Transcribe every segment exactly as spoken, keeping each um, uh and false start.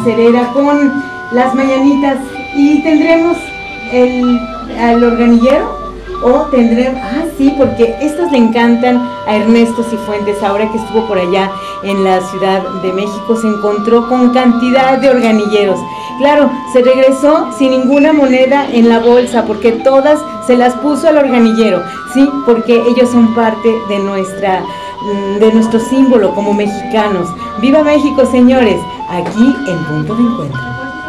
macerera con las mañanitas y tendremos el, el organillero o tendremos, ah sí, porque estos le encantan a Ernesto Cifuentes. Ahora que estuvo por allá en la Ciudad de México se encontró con cantidad de organilleros. Claro, se regresó sin ninguna moneda en la bolsa porque todas se las puso al organillero, sí, porque ellos son parte de nuestra de nuestro símbolo como mexicanos. ¡Viva México, señores! Aquí en Punto de Encuentro.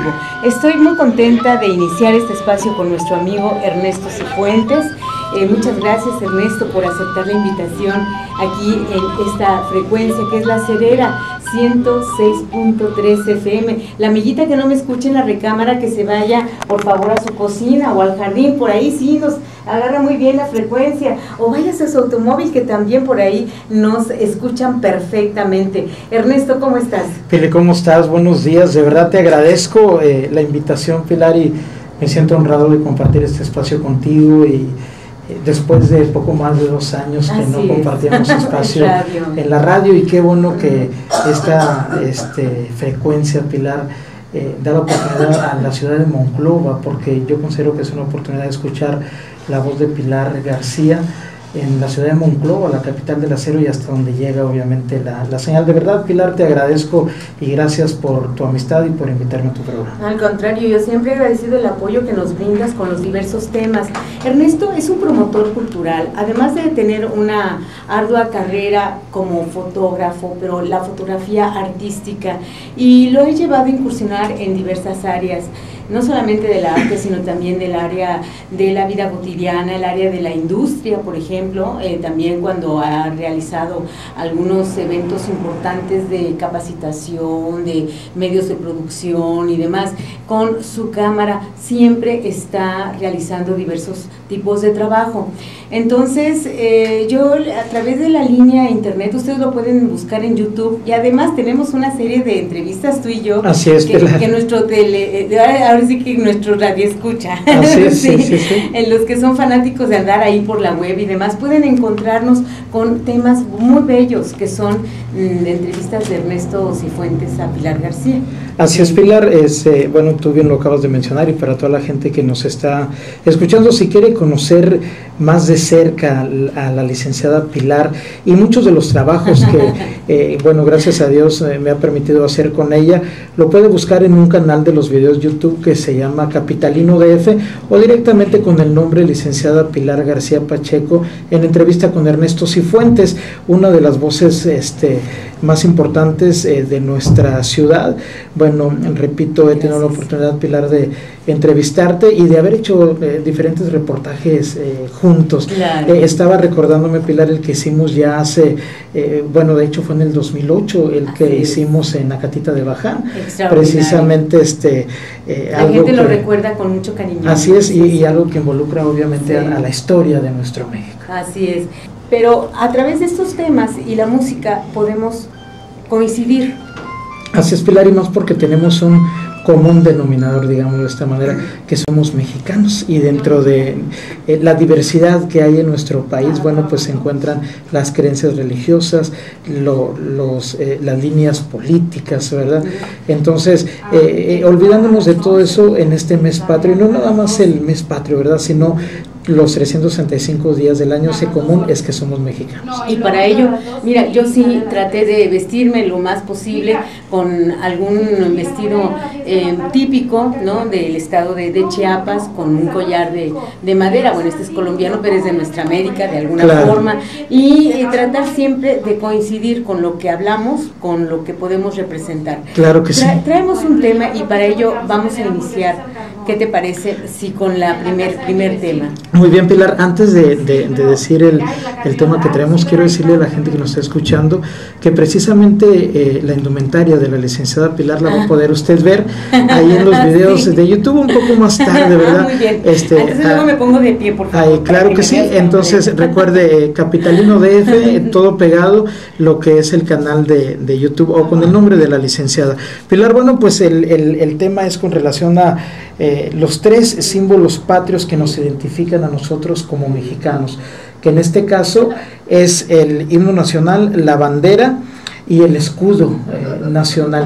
Estoy muy contenta de iniciar este espacio con nuestro amigo Ernesto Cifuentes. Eh, muchas gracias, Ernesto, por aceptar la invitación aquí en esta frecuencia que es La Cerera, ciento seis punto tres F M. La amiguita que no me escuche en la recámara, que se vaya por favor a su cocina o al jardín, por ahí sí nos agarra muy bien la frecuencia, o váyase a su automóvil que también por ahí nos escuchan perfectamente. Ernesto, ¿cómo estás? Pili, ¿cómo estás? Buenos días, de verdad te agradezco eh, la invitación, Pilar, y me siento honrado de compartir este espacio contigo y después de poco más de dos años que Así no es. compartíamos espacio en la radio, y qué bueno que esta este, frecuencia, Pilar, eh, da la oportunidad a la ciudad de Monclova, porque yo considero que es una oportunidad de escuchar la voz de Pilar García en la ciudad de Monclova, la capital del acero, y hasta donde llega obviamente la, la señal. De verdad, Pilar, te agradezco y gracias por tu amistad y por invitarme a tu programa. Al contrario, yo siempre he agradecido el apoyo que nos brindas con los diversos temas. Ernesto es un promotor cultural, además de tener una ardua carrera como fotógrafo, pero la fotografía artística, y lo he llevado a incursionar en diversas áreas, no solamente del arte, sino también del área de la vida cotidiana, el área de la industria, por ejemplo, eh, también cuando ha realizado algunos eventos importantes de capacitación, de medios de producción y demás, con su cámara siempre está realizando diversos tipos de trabajo. Entonces, eh, yo a través de la línea internet, ustedes lo pueden buscar en YouTube, y además tenemos una serie de entrevistas tú y yo, Así es, que, que nuestro tele, eh, ahora sí que nuestro radio escucha, Así es, sí, sí, sí, sí. En los que son fanáticos de andar ahí por la web y demás, pueden encontrarnos con temas muy bellos que son mm, de entrevistas de Ernesto Cifuentes a Pilar García. Así es, Pilar, es, eh, bueno, tú bien lo acabas de mencionar, y para toda la gente que nos está escuchando, si quiere conocer más de cerca a la licenciada Pilar y muchos de los trabajos que, eh, bueno, gracias a Dios eh, me ha permitido hacer con ella, lo puede buscar en un canal de los videos YouTube que se llama Capitalino D F, o directamente con el nombre licenciada Pilar García Pacheco, en entrevista con Ernesto Cifuentes, una de las voces este, más importantes eh, de nuestra ciudad. Bueno, repito, he tenido la oportunidad, Pilar, de entrevistarte y de haber hecho eh, diferentes reportajes eh, juntos. Claro. Eh, estaba recordándome, Pilar, el que hicimos ya hace, eh, bueno, de hecho fue en el dos mil ocho, el que Así hicimos es. en Acatita de Baján, precisamente este eh, la algo gente que, lo recuerda con mucho cariño. Así es, y, y algo que involucra obviamente sí. a, a la historia de nuestro México. Así es, pero a través de estos temas y la música podemos coincidir. Así es, Pilar, y más porque tenemos un común denominador, digamos de esta manera, que somos mexicanos, y dentro de eh, la diversidad que hay en nuestro país, bueno, pues se encuentran las creencias religiosas, lo, los, eh, las líneas políticas, ¿verdad? Entonces, eh, eh, olvidándonos de todo eso en este mes patrio, y no nada más el mes patrio, ¿verdad?, sino los trescientos sesenta y cinco días del año, ese común es que somos mexicanos. Y para ello, mira, yo sí traté de vestirme lo más posible con algún vestido eh, típico, ¿no?, del estado de, de Chiapas, con un collar de, de madera. Bueno, este es colombiano, pero es de nuestra América de alguna claro. forma, y eh, tratar siempre de coincidir con lo que hablamos, con lo que podemos representar. Claro que Tra sí. Traemos un tema y para ello vamos a iniciar. ¿Qué te parece si con la primer, primer tema? Muy bien, Pilar, antes de, de, de decir el, el tema que traemos, quiero decirle a la gente que nos está escuchando que precisamente eh, la indumentaria de la licenciada Pilar la va a poder usted ver ahí en los videos sí. de YouTube un poco más tarde, ¿verdad? Muy bien, este, entonces luego me pongo de pie, por favor. Ahí, claro que, que sí, entonces recuerde eh, Capitalino D F, eh, todo pegado, lo que es el canal de, de YouTube, o con el nombre de la licenciada Pilar. Bueno, pues el, el, el tema es con relación a Eh, los tres símbolos patrios que nos identifican a nosotros como mexicanos, que en este caso es el himno nacional, la bandera y el escudo eh, nacional.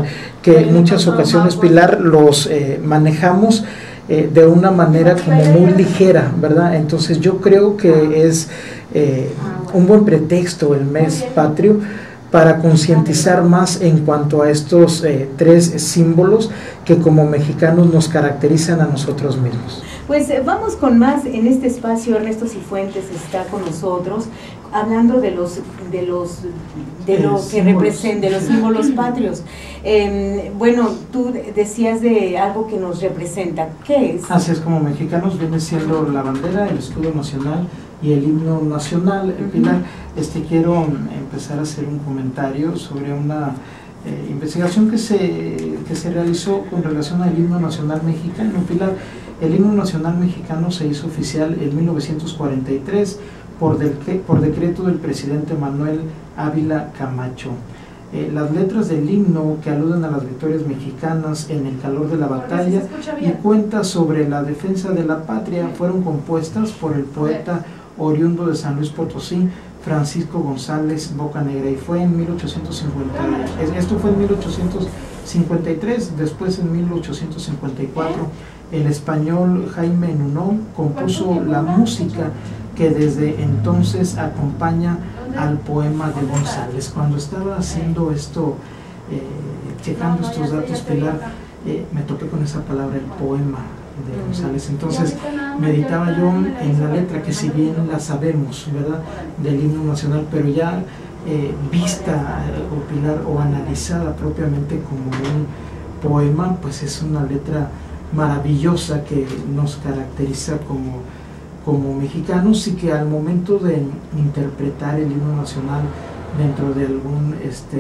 que en muchas ocasiones, Pilar, los eh, manejamos eh, de una manera como muy ligera, ¿verdad? Entonces yo creo que es eh, un buen pretexto el mes patrio para concientizar más en cuanto a estos eh, tres símbolos que como mexicanos nos caracterizan a nosotros mismos. Pues eh, vamos con más en este espacio. Ernesto Cifuentes está con nosotros hablando de los de los de lo que representan, de los símbolos patrios. Eh, bueno, tú decías de algo que nos representa. ¿Qué es? Así es, como mexicanos viene siendo la bandera, el escudo nacional y el himno nacional. Uh-huh. Pilar, este, quiero empezar a hacer un comentario sobre una eh, investigación que se, que se realizó con relación al himno nacional mexicano. Pilar, el himno nacional mexicano se hizo oficial en mil novecientos cuarenta y tres por, de, por decreto del presidente Manuel Ávila Camacho. Eh, las letras del himno, que aluden a las victorias mexicanas en el calor de la batalla y cuenta sobre la defensa de la patria, fueron compuestas por el poeta oriundo de San Luis Potosí, Francisco González Bocanegra, y fue en mil ochocientos cincuenta, esto fue en mil ochocientos cincuenta y tres, después en mil ochocientos cincuenta y cuatro el español Jaime Nuno compuso la música que desde entonces acompaña al poema de González. Cuando estaba haciendo esto, eh, checando estos datos, Pilar, eh, me topé con esa palabra, el poema de González. Entonces meditaba yo en la letra, que si bien la sabemos, ¿verdad?, del himno nacional, pero ya eh, vista o, Pilar, o analizada propiamente como un poema, pues es una letra maravillosa que nos caracteriza como, como mexicanos, y que al momento de interpretar el himno nacional dentro de algún este,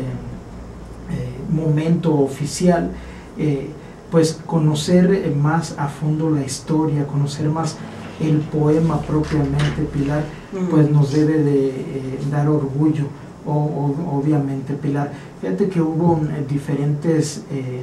eh, momento oficial, eh, pues conocer más a fondo la historia, conocer más el poema propiamente, Pilar, pues nos debe de eh, dar orgullo, o, o, obviamente, Pilar. Fíjate que hubo eh, diferentes eh,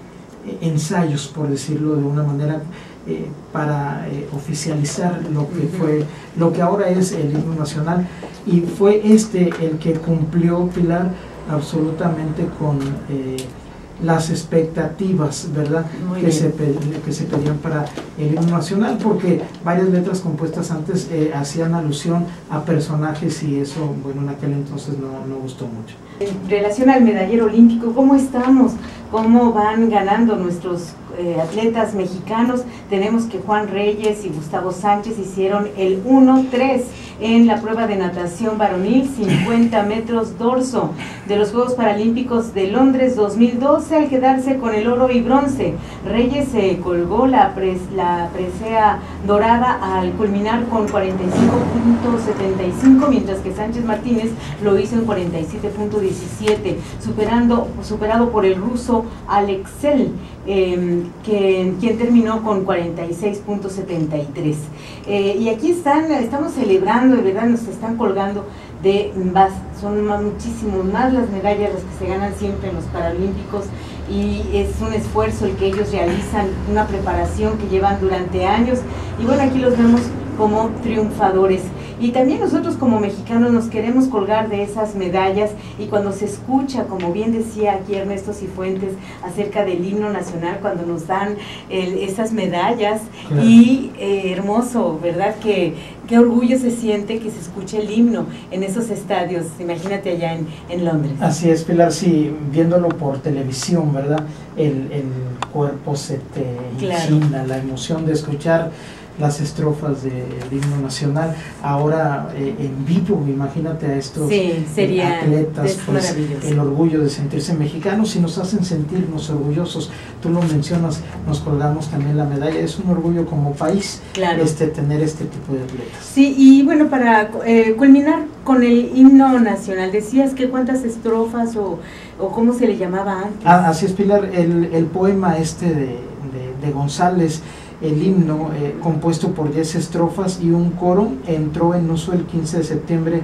ensayos, por decirlo de una manera, eh, para eh, oficializar lo que fue, lo que ahora es el himno nacional, y fue este el que cumplió, Pilar, absolutamente con eh, las expectativas, ¿verdad?, que se, que se pedían para el himno nacional, porque varias letras compuestas antes eh, hacían alusión a personajes, y eso, bueno, en aquel entonces no, no gustó mucho. En relación al medallero olímpico, ¿cómo estamos? ¿Cómo van ganando nuestros eh, atletas mexicanos? Tenemos que Juan Reyes y Gustavo Sánchez hicieron el uno tres en la prueba de natación varonil, cincuenta metros dorso, de los Juegos Paralímpicos de Londres dos mil doce, al quedarse con el oro y bronce. Reyes se eh, colgó la, pres, la presea dorada al culminar con cuarenta y cinco punto setenta y cinco, mientras que Sánchez Martínez lo hizo en cuarenta y siete punto diecisiete, superando, superado por el ruso Alexel, eh, que, quien terminó con cuarenta y seis punto setenta y tres. Eh, y aquí están, estamos celebrando, de verdad nos están colgando de más, son más, muchísimos más las medallas las que se ganan siempre en los Paralímpicos, y es un esfuerzo el que ellos realizan, una preparación que llevan durante años, y bueno, aquí los vemos como triunfadores. Y también nosotros como mexicanos nos queremos colgar de esas medallas, y cuando se escucha, como bien decía aquí Ernesto Cifuentes, acerca del himno nacional, cuando nos dan el, esas medallas, claro. Y eh, hermoso, ¿verdad? Que qué orgullo se siente que se escuche el himno en esos estadios, imagínate allá en, en Londres. Así es, Pilar, sí, viéndolo por televisión, ¿verdad? El, el cuerpo se te inclina, claro. La emoción de escuchar las estrofas del himno nacional, ahora eh, en vivo, imagínate a estos sí, sería, atletas, pues el orgullo de sentirse mexicanos, y nos hacen sentirnos orgullosos. Tú lo mencionas, nos colgamos también la medalla, es un orgullo como país, claro. este, tener este tipo de atletas. Sí, y bueno, para eh, culminar con el himno nacional, decías que cuántas estrofas o, o cómo se le llamaba antes. Ah, así es, Pilar, el, el poema este de, de, de González, el himno, eh, compuesto por diez estrofas y un coro, entró en uso el quince de septiembre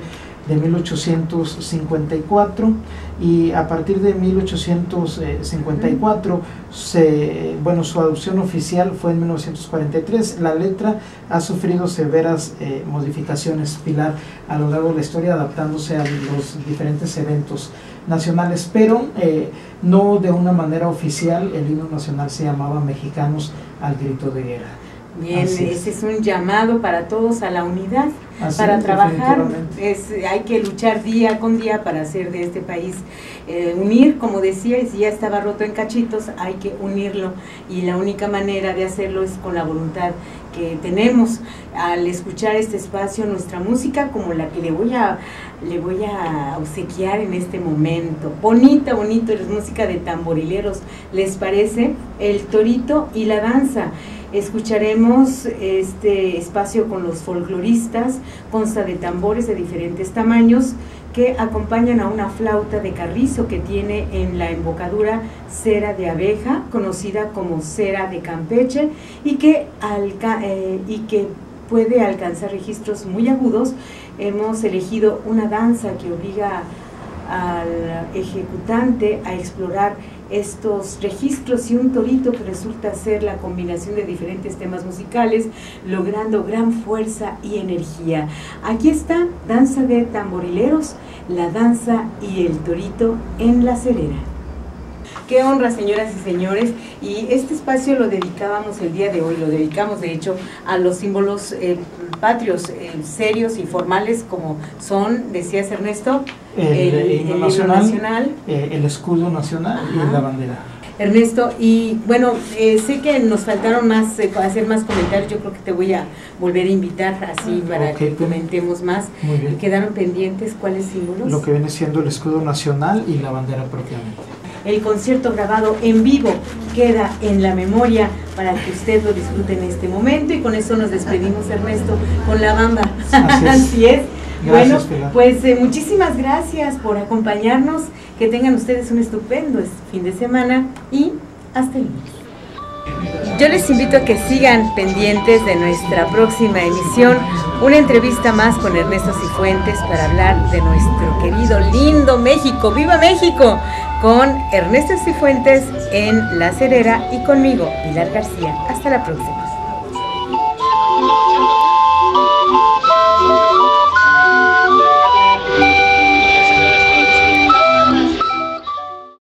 de mil ochocientos cincuenta y cuatro, y a partir de mil ochocientos cincuenta y cuatro, se, bueno, su adopción oficial fue en mil novecientos cuarenta y tres. La letra ha sufrido severas eh, modificaciones, Pilar, a lo largo de la historia, adaptándose a los diferentes eventos nacionales, pero eh, no de una manera oficial. El himno nacional se llamaba Mexicanos al grito de guerra. Bien, ese es. es un llamado para todos a la unidad, Así para es, trabajar, es, hay que luchar día con día para hacer de este país, eh, unir, como decía, y si ya estaba roto en cachitos, hay que unirlo, y la única manera de hacerlo es con la voluntad que tenemos al escuchar este espacio, nuestra música, como la que le voy a, le voy a obsequiar en este momento, bonita, bonito, es música de tamborileros, ¿les parece? El torito y la danza. Escucharemos este espacio con los folcloristas, consta de tambores de diferentes tamaños que acompañan a una flauta de carrizo que tiene en la embocadura cera de abeja, conocida como cera de Campeche, y que, alca eh, y que puede alcanzar registros muy agudos. Hemos elegido una danza que obliga al ejecutante a explorar estos registros, y un torito que resulta ser la combinación de diferentes temas musicales, logrando gran fuerza y energía. Aquí está, danza de tamborileros, la danza y el torito en La Cerera. Qué honra, señoras y señores, y este espacio lo dedicábamos el día de hoy, lo dedicamos de hecho a los símbolos eh, patrios, eh, serios y formales, como son, decías Ernesto, el, el, el himno el nacional, nacional. Eh, el escudo nacional. Ajá. Y la bandera. Ernesto, y bueno, eh, sé que nos faltaron más, eh, hacer más comentarios, yo creo que te voy a volver a invitar así para okay, que comentemos más. Muy bien. ¿Quedaron pendientes cuáles símbolos? Lo que viene siendo el escudo nacional y la bandera propiamente. El concierto grabado en vivo queda en la memoria para que usted lo disfrute en este momento, y con eso nos despedimos, Ernesto, con la bamba. Así es. Así es. Gracias, bueno, Pilar. Pues eh, muchísimas gracias por acompañarnos, que tengan ustedes un estupendo fin de semana y hasta el lunes. Yo les invito a que sigan pendientes de nuestra próxima emisión, una entrevista más con Ernesto Cifuentes para hablar de nuestro querido, lindo México. ¡Viva México! Con Ernesto Cifuentes en La Cerera y conmigo, Pilar García. Hasta la próxima.